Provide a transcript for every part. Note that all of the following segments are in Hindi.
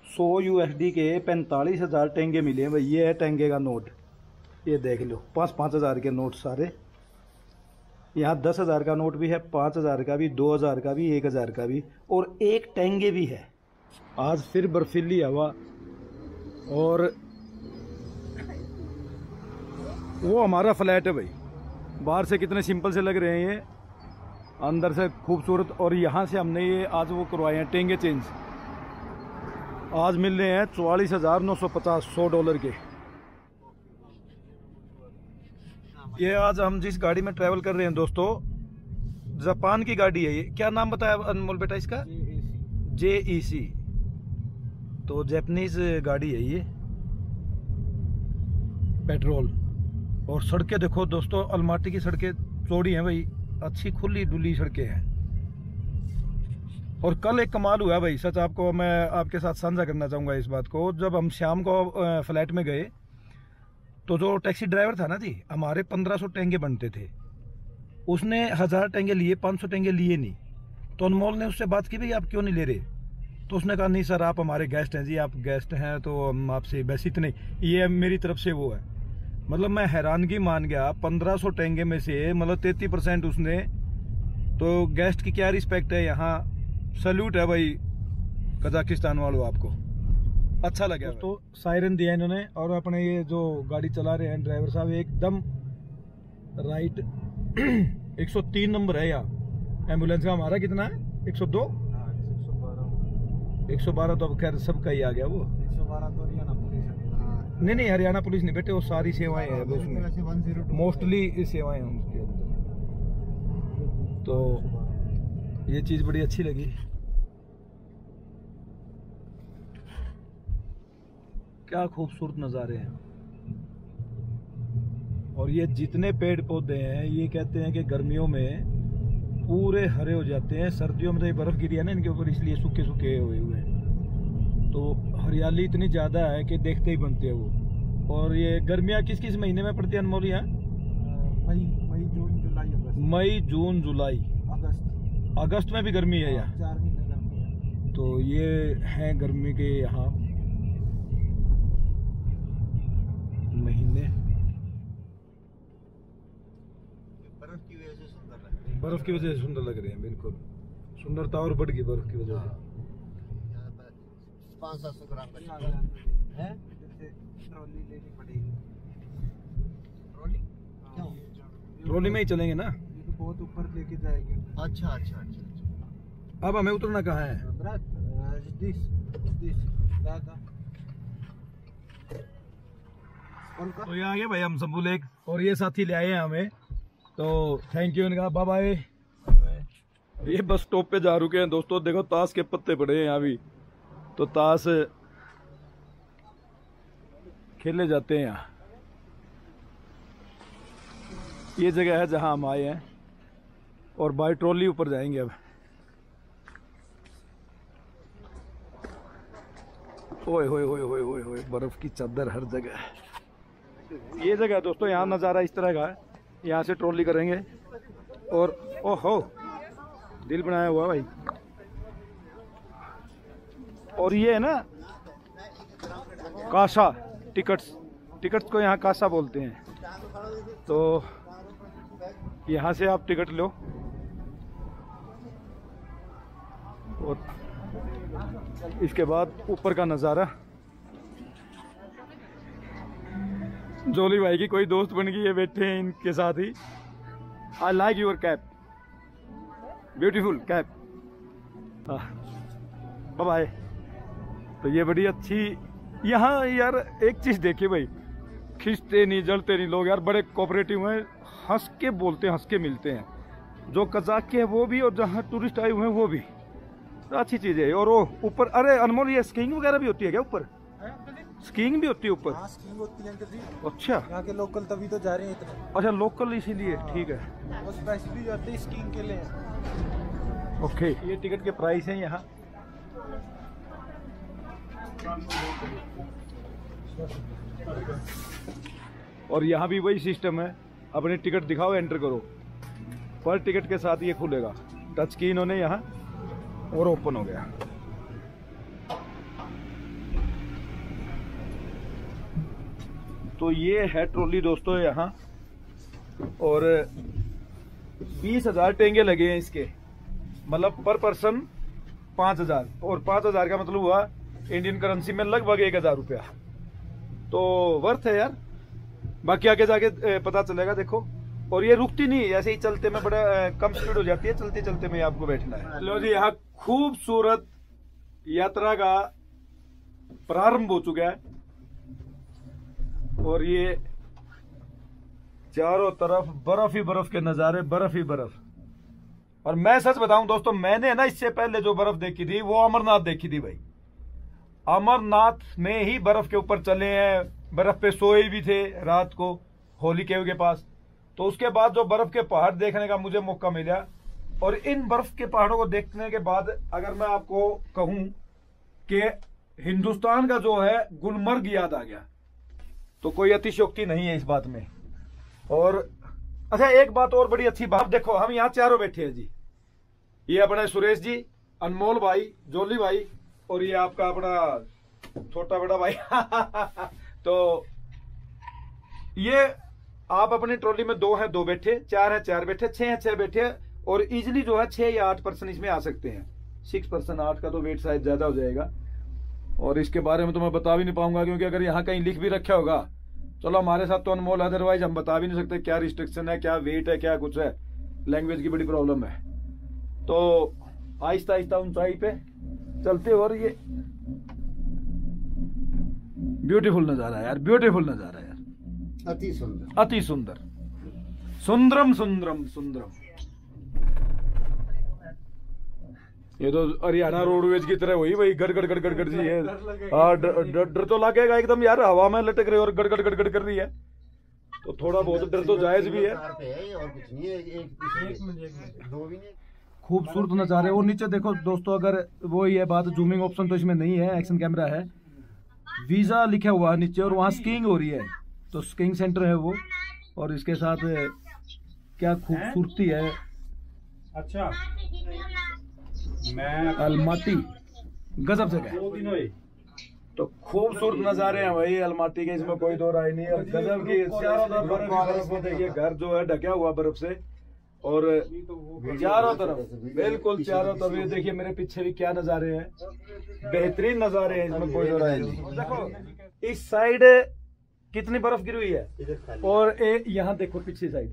100 USD के 45,000 टेंगे मिले हैं भाई। ये है टेंगे का नोट, ये देख लो। 5,000 के नोट सारे। यहाँ 10,000 का नोट भी है, 5,000 का भी, 2,000 का भी, 1,000 का भी, और एक टेंगे भी है। आज फिर बर्फीली हवा, और वो हमारा फ्लैट है भाई। बाहर से कितने सिंपल से लग रहे हैं ये, अंदर से खूबसूरत। और यहाँ से हमने ये आज वो करवाए हैं टेंगे चेंज। आज मिल रहे हैं 44,950 $100 के। ये आज हम जिस गाड़ी में ट्रैवल कर रहे हैं दोस्तों, जापान की गाड़ी है ये। क्या नाम बताया अनमोल बेटा इसका? JEC। तो जापानीज गाड़ी है ये, पेट्रोल। और सड़कें देखो दोस्तों, अलमाटी की सड़कें चौड़ी हैं भाई, अच्छी खुली डुली सड़कें हैं। और कल एक कमाल हुआ भाई, सच आपको मैं आपके साथ साझा करना चाहूँगा इस बात को। जब हम शाम को फ्लैट में गए तो जो टैक्सी ड्राइवर था ना जी, हमारे 1500 टेंगे बनते थे, उसने 1000 टेंगे लिए, 500 टेंगे लिए नहीं। तो अनमोल ने उससे बात की, भाई आप क्यों नहीं ले रहे? तो उसने कहा नहीं सर, आप हमारे गेस्ट हैं जी, आप गेस्ट हैं तो हम आपसे बस इतने, ये मेरी तरफ से वो है। मतलब मैं हैरानगी मान गया, 1500 टेंगे में से मतलब 33% उसने। तो गेस्ट की क्या रिस्पेक्ट है यहाँ। सल्यूट है भाई कजाकिस्तान वालों, आपको अच्छा लगा। तो सायरन दिया इन्होंने, और अपने ये जो गाड़ी चला रहे हैं ड्राइवर साहब एकदम राइट। 103 नंबर है यहाँ एम्बुलेंस का। हमारा कितना है? 102, 112 तो अब खैर सबका ही आ गया वो। 112 तो हरियाणा पुलिस है। नहीं हरियाणा पुलिस नहीं बेटे, वो सारी सेवाएं हैं उसमें, मोस्टली सेवाएं हैं उसके अंदर। तो ये चीज़ बड़ी अच्छी लगी। क्या खूबसूरत नज़ारे हैं। और ये जितने पेड़ पौधे हैं, ये कहते हैं कि गर्मियों में पूरे हरे हो जाते हैं, सर्दियों में तो ये बर्फ गिरी है ना इनके ऊपर, इसलिए सूखे सूखे हुए हैं। तो हरियाली इतनी ज़्यादा है कि देखते ही बनते हैं वो। और ये गर्मियाँ किस किस महीने में पड़ती है अनमोल यहाँ? मई जून जुलाई अगस्त। मई जून जुलाई अगस्त में भी गर्मी है यहाँ। 4 महीने गर्मी है। तो ये है गर्मी के यहाँ महीने। बर्फ की वजह से सुंदर लग रहे हैं। बर्फ की वजह से सुंदर लग रहे हैं, बिल्कुल। सुंदरता और बढ़ गई बर्फ की वजह से। 500-700 ग्राम का है। जैसे ट्रॉली लेनी पड़ेगी। ट्रॉली क्यों? ट्रॉली में ही चलेंगे ना, ये तो बहुत ऊपर लेके जाएगी। अच्छा। अब हमें उतरना कहाँ है? तो ये आ गए भाई हम शंभू लेक, और ये साथी ले आए हैं हमें, तो थैंक यू इनका, बाय बाय। ये बस स्टॉप पे जा रुके हैं दोस्तों। देखो ताश के पत्ते पड़े हैं यहाँ भी, तो ताश खेले जाते हैं यहाँ। ये जगह है जहाँ हम आए हैं, और बाय ट्रॉली ऊपर जाएंगे अब। ओए होए होए होए होए होए, बर्फ की चादर हर जगह है। ये जगह दोस्तों, यहाँ नज़ारा इस तरह का है। यहाँ से ट्रॉली करेंगे, और ओहो दिल बनाया हुआ भाई। और ये है ना कासा टिकट्स को यहाँ कासा बोलते हैं। तो यहाँ से आप टिकट लो, और इसके बाद ऊपर का नज़ारा। जोली भाई की कोई दोस्त बन गई है, बैठे हैं इनके साथ ही। I like your cap, beautiful cap. Bye bye. तो ये बड़ी अच्छी यहाँ यार एक चीज़ देखिए भाई, खींचते नहीं जलते नहीं लोग यार, बड़े कोऑपरेटिव हैं, हंस के बोलते हैं, हंस के मिलते हैं। जो कजाक के है वो भी, और जहाँ टूरिस्ट आए हुए हैं वो भी। तो अच्छी चीज़ है। और वो ऊपर, अरे अनमोल ये स्कीइंग वगैरह भी होती है क्या ऊपर? स्कीइंग भी होती है ऊपर? हाँ, स्कीइंग होती है अंकल जी। अच्छा, यहाँ के लोकल तभी तो जा रहे हैं इतने। अच्छा लोकल इसीलिए, ठीक है। वो स्पेशली जाते हैं स्कीइंग के लिए। ओके, ये टिकट के प्राइस हैं यहाँ। और यहाँ भी वही सिस्टम है, अपने टिकट दिखाओ, एंटर करो, पर टिकट के साथ ये खुलेगा। टच की इन्होंने यहाँ, और ओपन हो गया। तो ये है ट्रॉली दोस्तों यहाँ, और 20,000 टेंगे लगे हैं इसके, मतलब पर पर्सन 5,000, और 5,000 का मतलब हुआ इंडियन करेंसी में लगभग 1,000 रुपया। तो वर्थ है यार, बाकी आगे जाके पता चलेगा। देखो, और ये रुकती नहीं, ऐसे ही चलते में बड़ा कम स्पीड हो जाती है, चलते चलते में आपको बैठना है। लो जी, यहाँ खूबसूरत यात्रा का प्रारंभ हो चुका है, और ये चारों तरफ बर्फ ही बर्फ के नजारे, बर्फ ही बर्फ। और मैं सच बताऊं दोस्तों, मैंने ना इससे पहले जो बर्फ देखी थी वो अमरनाथ देखी थी भाई। अमरनाथ में ही बर्फ के ऊपर चले हैं, बर्फ पे सोए भी थे रात को होली केव के पास। तो उसके बाद जो बर्फ के पहाड़ देखने का मुझे मौका मिला, और इन बर्फ के पहाड़ों को देखने के बाद अगर मैं आपको कहूं कि हिंदुस्तान का जो है गुलमर्ग याद आ गया, तो कोई अतिशयोक्ति नहीं है इस बात में। और अच्छा, एक बात और बड़ी अच्छी बात, देखो हम यहाँ चारों बैठे हैं जी, ये अपने सुरेश जी, अनमोल भाई, जोली भाई, और ये आपका अपना छोटा बड़ा भाई तो ये आप अपनी ट्रॉली में 2 हैं 2 बैठे, 4 हैं 4 बैठे, 6 हैं 6 बैठे, और इजिली जो है 6 या 8 पर्सन इसमें आ सकते हैं। 6 पर्सन, 8 का तो वेट शायद ज्यादा हो जाएगा, और इसके बारे में तो मैं बता भी नहीं पाऊंगा, क्योंकि अगर यहाँ कहीं लिख भी रखा होगा, चलो हमारे साथ तो अनमोल, अदरवाइज हम बता भी नहीं सकते क्या रिस्ट्रिक्शन है, क्या वेट है, क्या कुछ है, लैंग्वेज की बड़ी प्रॉब्लम है। तो आहिस्ता आहिस्ता ऊंचाई पे चलते, और ये ब्यूटीफुल नजारा है यार, ब्यूटीफुल नजारा है यार, अति सुंदर, अति सुंदर, सुंदरम सुंदरम सुंदरम। ये तो हरियाणा रोडवेज की तरह हुई भाई, गड़ गड़ गड़ गड़ गड़ जी है। हाँ, डर तो लगेगा एकदम यार, हवा में लटक रही और गड़ गड़ गड़ गड़ कर रही है, तो थोड़ा बहुत डर तो जायज भी है। और कुछ नहीं है, एक दो भी नहीं। खूबसूरत नजारे। और नीचे देखो दोस्तों, अगर वो ही है बात, जूमिंग ऑप्शन तो इसमें नहीं है, एक्शन कैमरा है, वीजा लिखा हुआ है नीचे, और वहाँ स्कीइंग हो रही है, तो स्कीइंग सेंटर है वो, और इसके साथ क्या खूबसूरती है। अच्छा, मैं अलमाटी गजब जगह, तो खूबसूरत नजारे हैं भाई अलमाटी के, इसमें कोई दो राय नहीं है। और गजब की चारों तरफ बर्फ को देखिए, घर जो है ढका हुआ बर्फ से, और चारों तरफ बिल्कुल चारों तरफ, ये देखिए मेरे पीछे भी क्या नजारे हैं, बेहतरीन नजारे हैं, इसमें कोई दो राय नहीं। देखो इस साइड कितनी बर्फ गिरी हुई है, और यहाँ देखो पिछली साइड,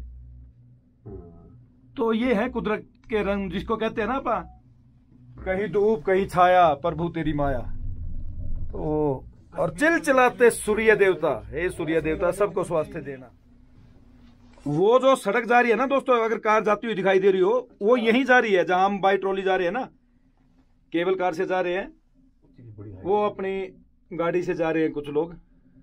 तो ये है कुदरत के रंग, जिसको कहते हैं ना पा, कहीं धूप कहीं छाया प्रभु तेरी माया। तो और चिलचिलाते सूर्य देवता, हे सूर्य देवता सबको स्वास्थ्य देना। वो जो सड़क जा रही है ना दोस्तों, अगर कार जाती हुई दिखाई दे रही हो, वो यहीं जा रही है जहां हम बाई ट्रॉली जा रहे हैं ना, केबल कार से जा रहे हैं, वो अपनी गाड़ी से जा रहे हैं कुछ लोग,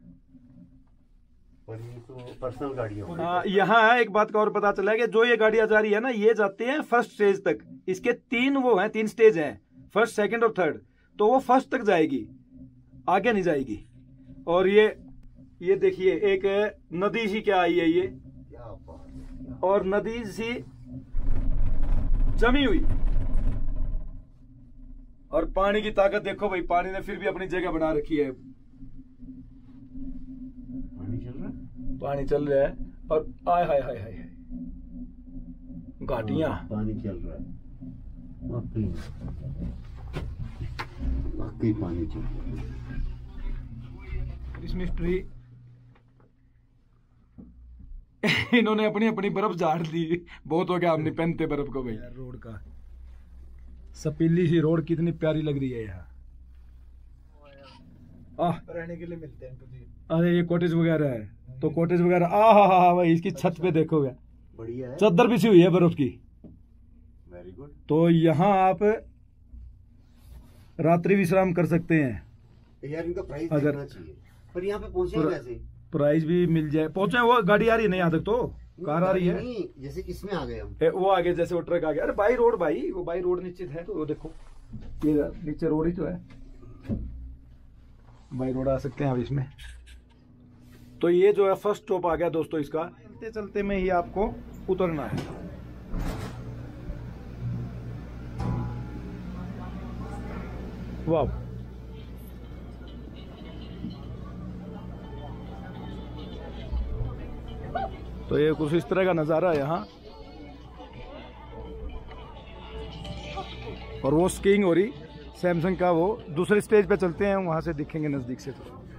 तो पर्सनल गाड़ियों। यहाँ एक बात का और पता चला है कि जो ये गाड़ियां जा रही है ना, ये जाती हैं फर्स्ट स्टेज तक। इसके 3 वो हैं, 3 स्टेज हैं, फर्स्ट सेकंड और थर्ड, तो वो फर्स्ट तक जाएगी, आगे नहीं जाएगी। और ये देखिए एक नदी सी क्या आई है ये, और नदी सी जमी हुई, और पानी की ताकत देखो भाई, पानी ने फिर भी अपनी जगह बना रखी है। पानी चल रहा है, और आय हाय हाय हाय घाटियां, पानी चल रहा है, वाकई पानी चल रहा है। इस मिस्ट्री इन्होंने अपनी अपनी बर्फ झाड़ दी, बहुत हो गया, हम नहीं पहनते बर्फ को भाई। रोड का सपीली सी रोड कितनी प्यारी लग रही है यहाँ, रहने के लिए मिलते हैं कभी। अरे ये कॉटेज वगैरह है, तो कॉटेज वगैरह हा भाई, इसकी छत पे देखो क्या बढ़िया है, चादर बिछी हुई है बर्फ की। Very good. तो यहाँ आप रात्रि विश्राम कर सकते हैं। यार इनका प्राइस अगर देखना चाहिए, पर यहाँ पे पहुँचे कैसे? प्राइस भी मिल जाए, पहुंचे, वो गाड़ी आ रही है नहीं यहाँ तक, तो कार आ रही है नहीं, जैसे इसमें आ गए हम, वो आगे जैसे वो ट्रक आ गया। अरे बाई रोड भाई, वो बाई रोड निश्चित है, तो वो देखो ये नीचे रोड ही तो है, बाई रोड आ सकते हैं अब इसमें। तो ये जो है फर्स्ट स्टॉप आ गया दोस्तों इसका, चलते चलते में ही आपको उतरना है। वाह, तो ये कुछ इस तरह का नज़ारा है यहाँ। और वो स्कीइंग हो रही सैमसंग का, वो दूसरे स्टेज पे चलते हैं, वहाँ से दिखेंगे नज़दीक से। तो